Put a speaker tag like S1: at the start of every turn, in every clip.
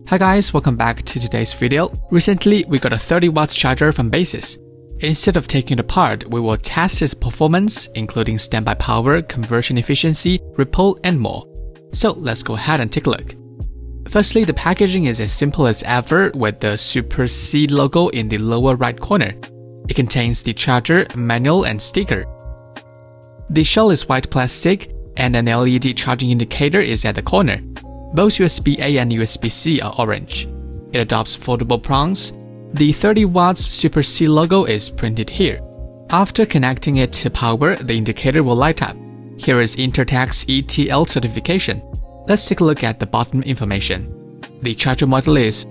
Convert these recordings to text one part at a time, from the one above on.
S1: Hi guys, welcome back to today's video. Recently, we got a 30 watts charger from Baseus. Instead of taking it apart, we will test its performance, including standby power, conversion efficiency, ripple, and more. So let's go ahead and take a look. Firstly, the packaging is as simple as ever with the Super C logo in the lower right corner. It contains the charger, manual, and sticker. The shell is white plastic, and an LED charging indicator is at the corner. Both USB-A and USB-C are orange. It adopts foldable prongs. The 30 watts Super C logo is printed here. After connecting it to power, the indicator will light up. Here is Intertex ETL certification. Let's take a look at the bottom information. The charger model is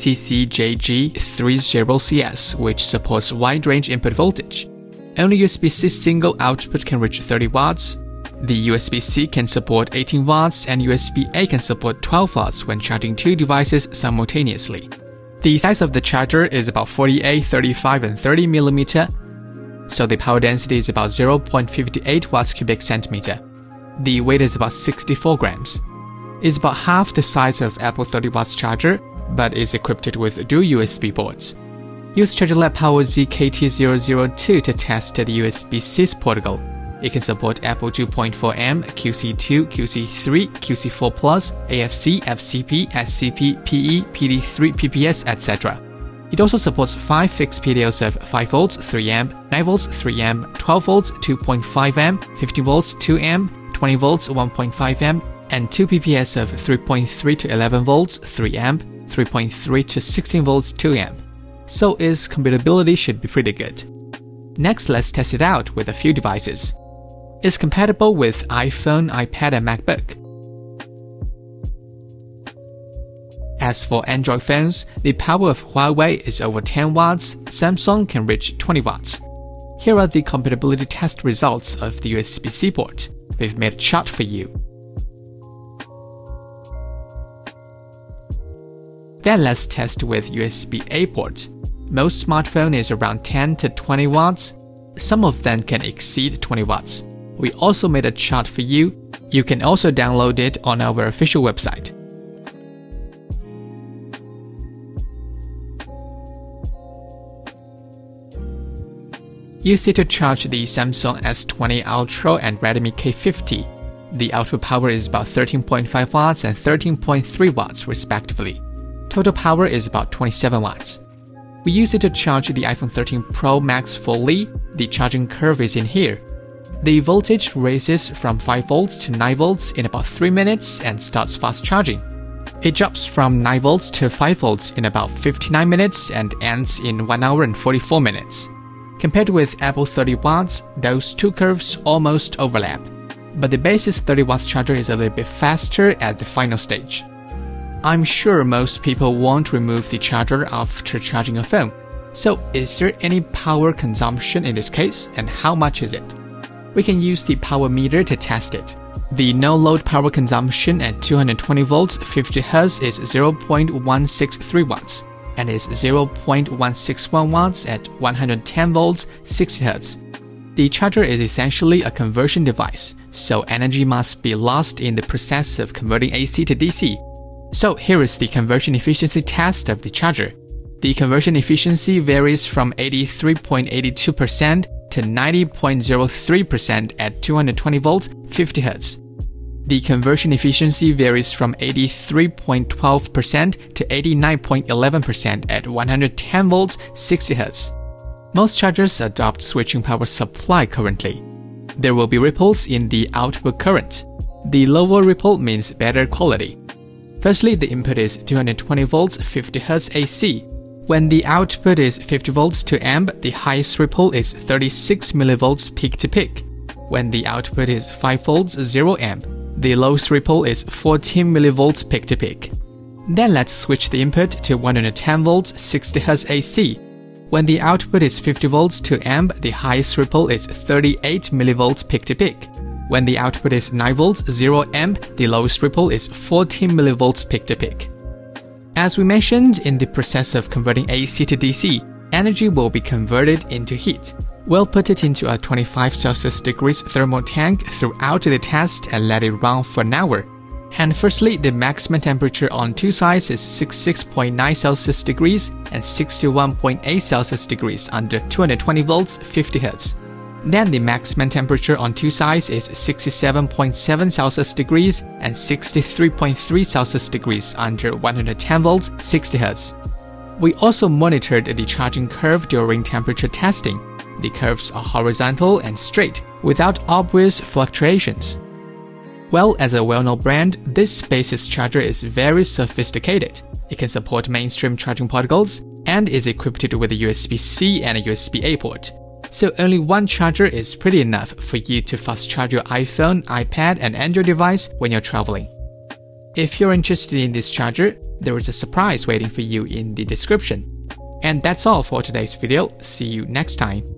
S1: CCCJG30CS, which supports wide range input voltage. Only USB-C single output can reach 30 watts. The USB-C can support 18 watts and USB-A can support 12 watts when charging two devices simultaneously. The size of the charger is about 48, 35, and 30 mm, so the power density is about 0.58 watts cubic centimeter. The weight is about 64 grams. It's about half the size of Apple 30 watts charger, but is equipped with dual USB ports. Use ChargerLAB Power ZKT002 to test the USB-C's protocol. It can support Apple 2.4M, QC2, QC3, QC4+, AFC, FCP, SCP, PE, PD3, PPS, etc. It also supports 5 fixed PDLs of 5 volts 3A, 9 volts 3A, 12 volts 2.5A, 15 volts 2A, 20 volts 1.5A, and 2 PPS of 3.3 to 11 volts 3A, 3.3 to 16 volts 2A. So its compatibility should be pretty good. Next, let's test it out with a few devices. It's compatible with iPhone, iPad, and MacBook. As for Android phones, the power of Huawei is over 10 watts, Samsung can reach 20 watts. Here are the compatibility test results of the USB-C port. We've made a chart for you. Then let's test with USB-A port. Most smartphone is around 10 to 20 watts. Some of them can exceed 20 watts. We also made a chart for you. You can also download it on our official website. Use it to charge the Samsung S20 Ultra and Redmi K50. The output power is about 13.5 watts and 13.3 watts respectively. Total power is about 27 watts. We use it to charge the iPhone 13 Pro Max fully. The charging curve is in here. The voltage raises from 5 volts to 9 volts in about 3 minutes and starts fast charging. It drops from 9 volts to 5 volts in about 59 minutes and ends in 1 hour and 44 minutes. Compared with Apple 30 watts, those two curves almost overlap. But the Baseus 30 watts charger is a little bit faster at the final stage. I'm sure most people won't remove the charger after charging a phone. So is there any power consumption in this case, and how much is it? We can use the power meter to test it. The no-load power consumption at 220 volts 50 Hz is 0.163 watts and is 0.161 watts at 110 volts 60 Hz. The charger is essentially a conversion device, so energy must be lost in the process of converting AC to DC. So here is the conversion efficiency test of the charger. The conversion efficiency varies from 83.82% to 90.03% at 220 volts 50 Hz. The conversion efficiency varies from 83.12% to 89.11% at 110 volts 60 Hz. Most chargers adopt switching power supply currently. There will be ripples in the output current. The lower ripple means better quality. Firstly, the input is 220 volts 50 Hz AC. When the output is 50 volts to amp, the highest ripple is 36 mV peak to peak. When the output is 5 volts 0 amp, the lowest ripple is 14 mV peak to peak. Then let's switch the input to 110 volts 60 Hz AC. When the output is 50 volts to amp, the highest ripple is 38 mV peak to peak. When the output is 9 volts 0 amp, the lowest ripple is 14 mV peak to peak. As we mentioned, in the process of converting AC to DC, energy will be converted into heat. We'll put it into a 25 Celsius degrees thermal tank throughout the test and let it run for an hour. And firstly, the maximum temperature on two sides is 66.9 Celsius degrees and 61.8 Celsius degrees under 220 volts, 50 Hz. Then the maximum temperature on two sides is 67.7 Celsius degrees and 63.3 Celsius degrees under 110 volts, 60 Hz. We also monitored the charging curve during temperature testing. The curves are horizontal and straight, without obvious fluctuations. Well, as a well-known brand, this Baseus charger is very sophisticated. It can support mainstream charging protocols and is equipped with a USB-C and a USB-A port. So only one charger is pretty enough for you to fast charge your iPhone, iPad, and Android device when you're traveling. If you're interested in this charger, there is a surprise waiting for you in the description. And that's all for today's video. See you next time.